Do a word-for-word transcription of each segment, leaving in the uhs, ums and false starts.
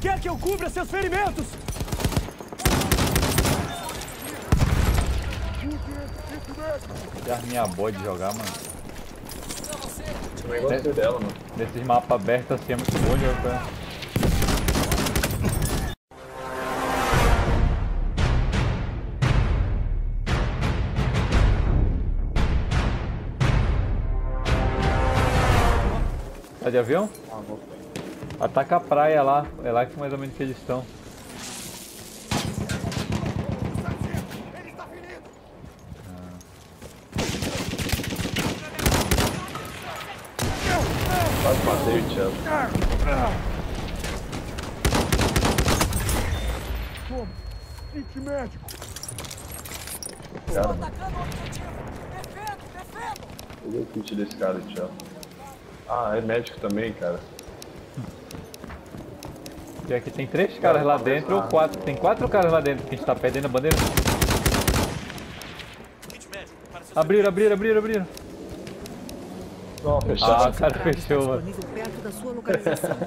Quer que eu cubra seus ferimentos? Que arminha boa de jogar, mano. Também gostei dela, mano. Nesses mapas abertos assim é muito bom de jogar. Tá de avião? Ah, vou. Ataca a praia lá, é lá que mais ou menos que eles estão. Quase matei o Thiago. Toma, kit médico. Cara, mano. Atacando o objetivo! Defendo, defendo! Peguei o kit desse cara, Thiago. Ah, é médico também, cara. E aqui tem três caras lá dentro ou quatro. Tem quatro caras lá dentro que a gente tá perdendo a bandeira. Abriram, abriram, abriram, abriram. Não, Ah, fechado. o cara fechou, mano. Disponível perto da sua localização.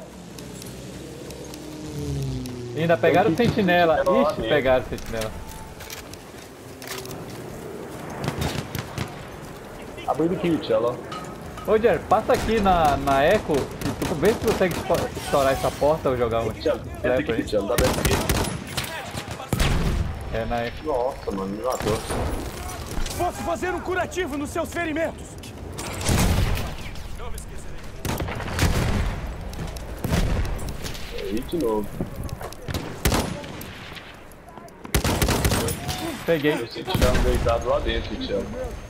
E ainda pegaram o Tem que- sentinela. tem que pegar lá Ixi, dentro. pegaram o sentinela. Abriu o kit, ela. Ô, Jerry, passa aqui na, na Echo e tu vê se tu consegue espo- estourar essa porta ou jogar um Thiago, trap esse aí. kit, ela. Dá dentro aqui. É na Echo. Nossa, mano, me matou. Posso fazer um curativo nos seus ferimentos. Aí de novo. Peguei. Eu sei que tiveram deitado lá dentro, Thiago.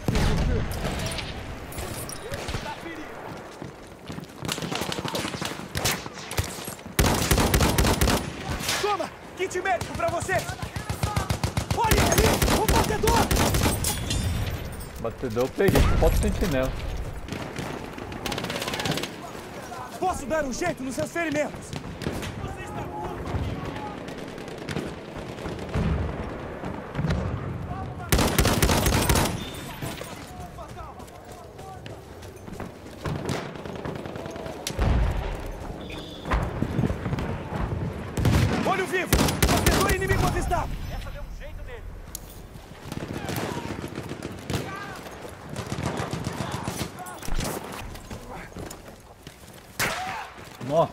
Toma, kit médico pra você. Olha ali, um batedor. Batedor, eu peguei. Falta o sentinela. Posso dar um jeito nos seus ferimentos. Olho vivo! Batedor inimigo avistado! Essa deu um jeito nele! Nossa,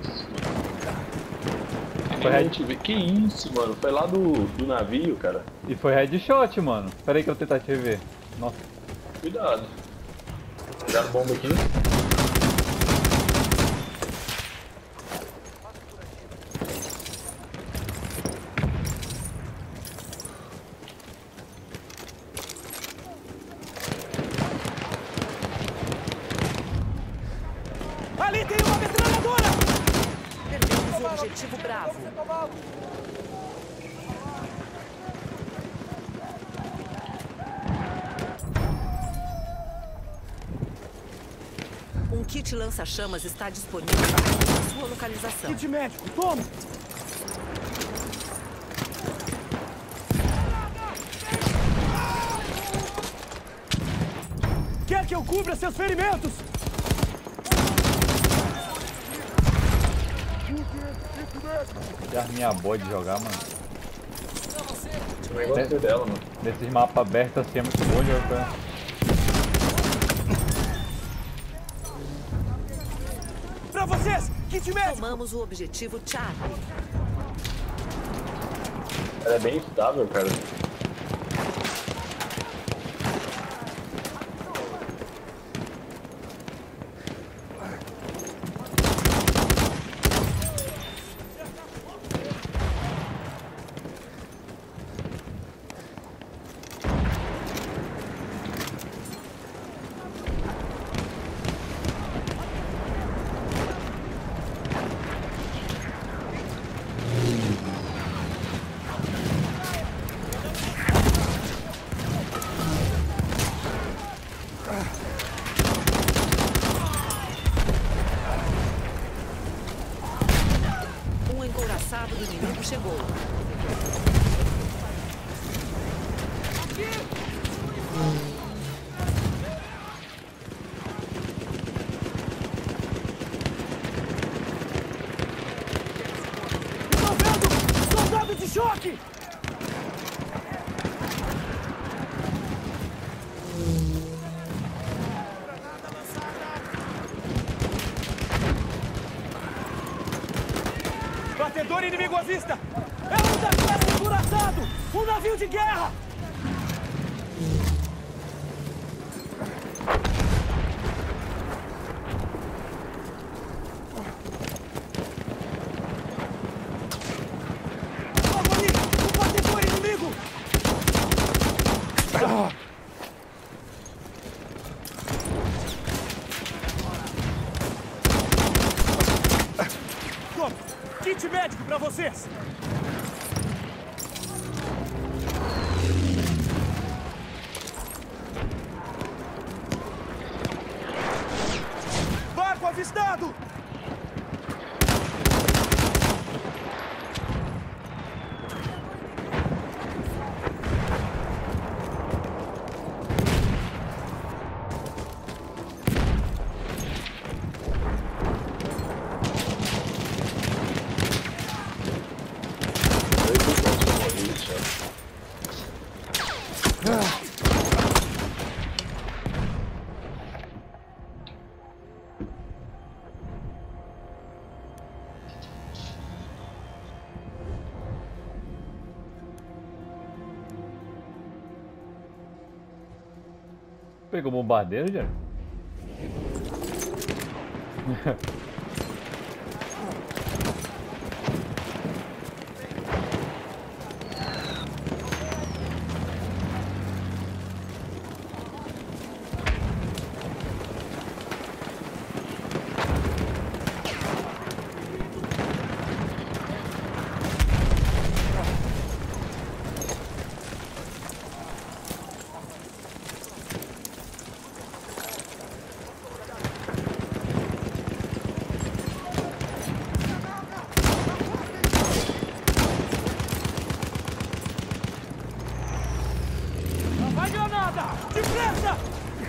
Foi a gente vê. Que isso, mano? Foi lá do, do navio, cara. e foi headshot, mano. Pera aí que eu vou tentar te rever. Nossa. Cuidado. Pegaram bomba aqui. Ali tem uma metralhadora! Perdemos o objetivo Bravo. Um kit lança-chamas está disponível na sua localização. Kit médico, toma! Quer que eu cubra seus ferimentos? Que arminha boa de jogar, mano. Também gostei dela, mano. Nesses mapas abertos assim é muito bom de jogar. Pra vocês, kit médico! Tomamos o objetivo Charlie. Ela é bem estável, cara. Um encouraçado do inimigo chegou. choque! Batedor inimigo à vista! É um daqueles encouraçado! Um navio de guerra! Logo ali! Um batedor inimigo! Toma! Kit médico pra vocês! Barco avistado! Pegou o bombardeiro, já? Vai granada! Depressa!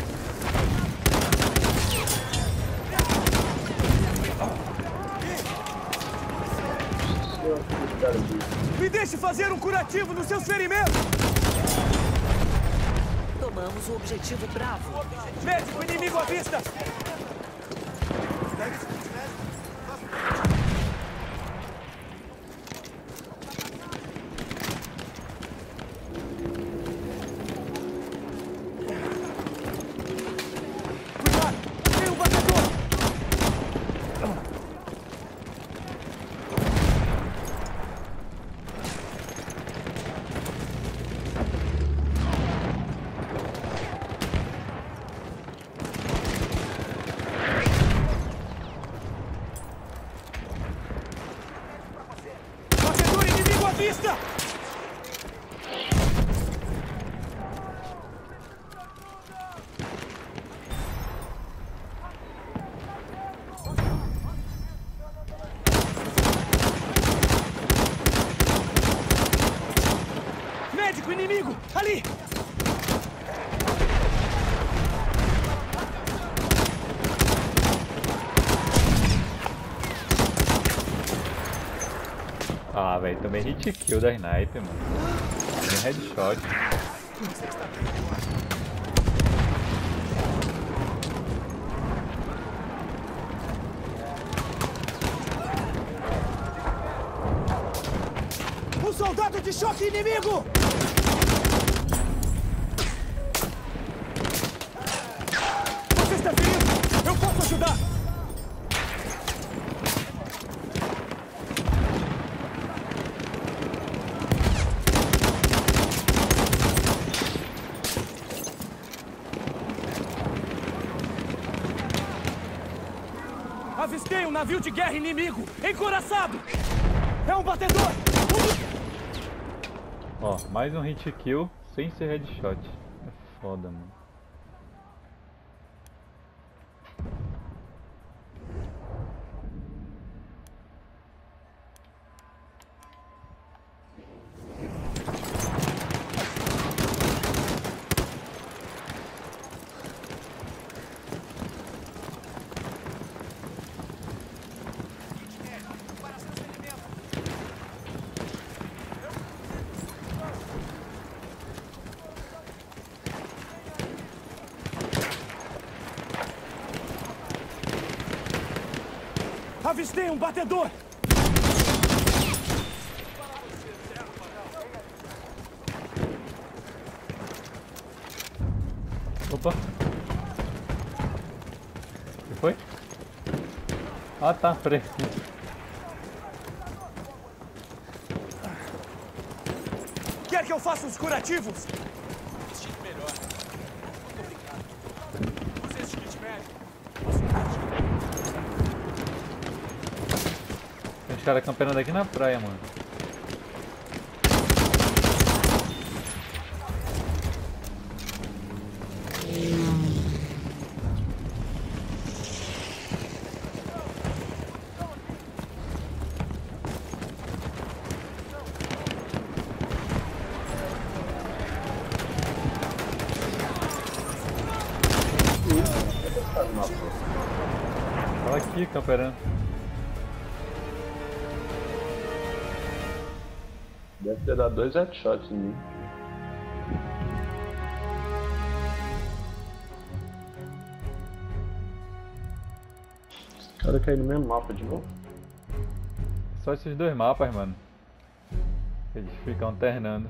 Me deixe fazer um curativo nos seus ferimentos! Tomamos o objetivo Bravo. Médico inimigo à vista! Cuidado! Tem um batedor! Batedor inimigo à vista! Médico inimigo! Ali! Ah, velho, também hit kill da sniper, mano. Tem headshot. Um soldado de choque inimigo! Você está ferido! Eu posso ajudar! Avistei um navio de guerra inimigo! Encoraçado! É um batedor! Ó, mais um hit kill sem ser headshot. É foda, mano. Avistei um batedor! Opa! O que foi? Ah, tá, peraí. Quer que eu faça os curativos? Instinto melhor. Muito obrigado. Use esse kit médico. Tem uns caras camperando aqui na praia, mano. Tava aqui camperando. Deve ter dado dois headshots em mim. Esse cara caiu no mesmo mapa de novo. Só esses dois mapas, mano. Eles ficam alternando.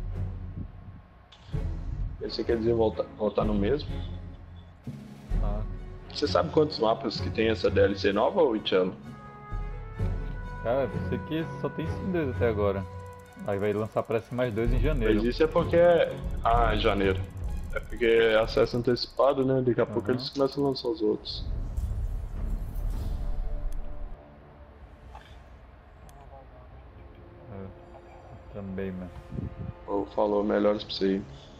Você quer dizer voltar, voltar no mesmo? Ah, Você sabe quantos mapas que tem essa D L C nova, ou Itiano? cara, eu sei que só tem esses dois até agora. Aí vai lançar parece mais dois em janeiro. Mas isso é porque é... Ah, em janeiro. É porque é acesso antecipado, né? Daqui a pouco Uhum. eles começam a lançar os outros. É, também, mano. Ou falou melhores pra você ir.